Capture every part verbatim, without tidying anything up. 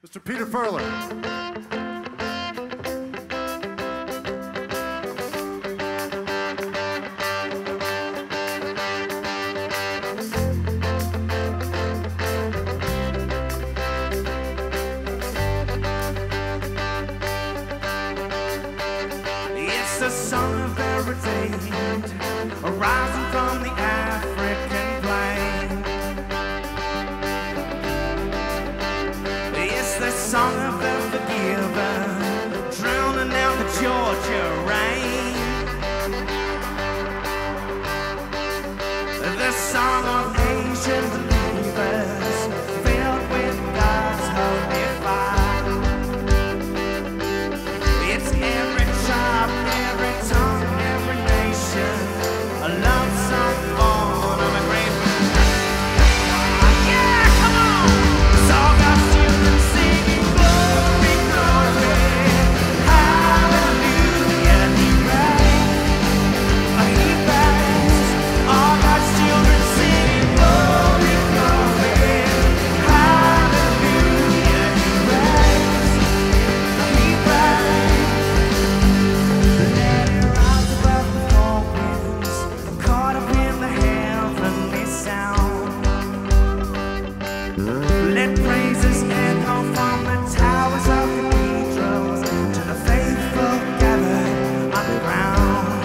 Mister Peter Furler. It's the song of heritage arising from the African plain. It's the song of the forgiven, drowning out the Georgia rain. The song of Asian believers filled with God's holy fire. It's every tribe, every tongue, every nation, a love song born on a great yeah, come on! It's all God's children singing glory, glory, hallelujah, He reigns, He reigns. All God's children singing glory, glory, hallelujah, He reigns, He reigns. Let it rise above the four winds, caught up in the heavenly sound. Let praises echo from the towers of cathedrals to the faithful gathered underground.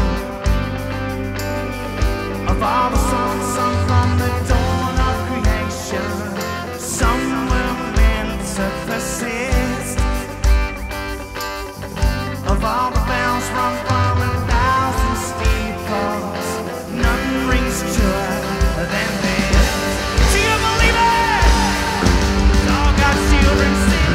Of all the songs sung from the dawn of creation, some were meant to persist. Of all the bells rung from a thousand steeples, none rings truer than this. Do you believe it? All God's children sing.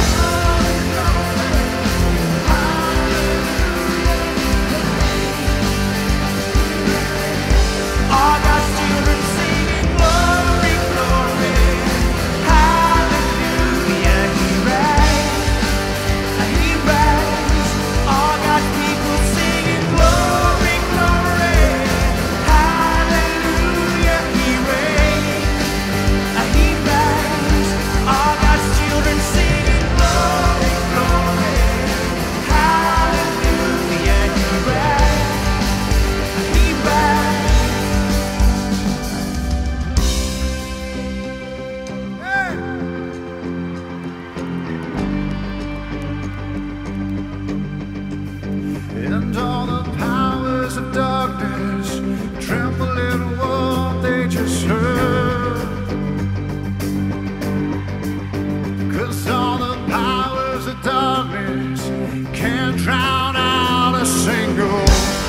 All God's children singing glory, glory, hallelujah, He reigns, He reigns. All God's people singing glory, glory, hallelujah, He reigns, He reigns. All God's children singing glory, glory, hallelujah, He reigns, He reigns. And all the powers of darkness tremble in what they just heard. 'Cause all the powers of darkness can't drown out a single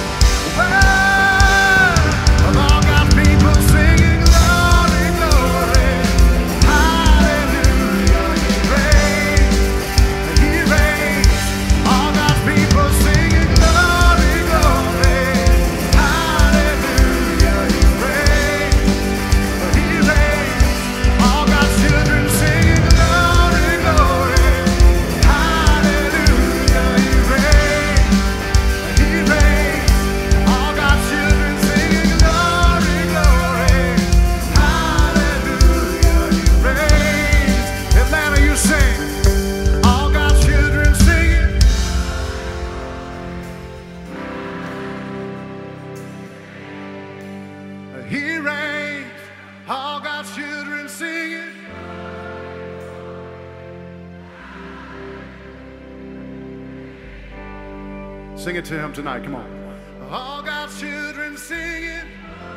word of all God's people singing glory, glory, hallelujah, He reigns, He reigns. All God's people singing glory, glory, hallelujah, He reigns, He reigns. All God's children singing glory, glory, hallelujah, He reigns, He reigns. All God's children singing glory, glory, hallelujah, He reigns. Atlanta, you sing. All God's children singing. He reigns. All God's children singing. Sing it to Him tonight. Come on. All God's children singing.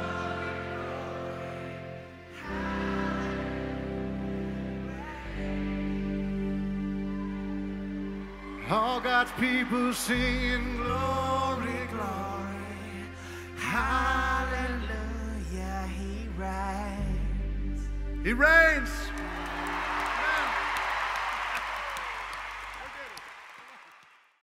All God's people singing glory, Glory, hallelujah, He reigns. He reigns.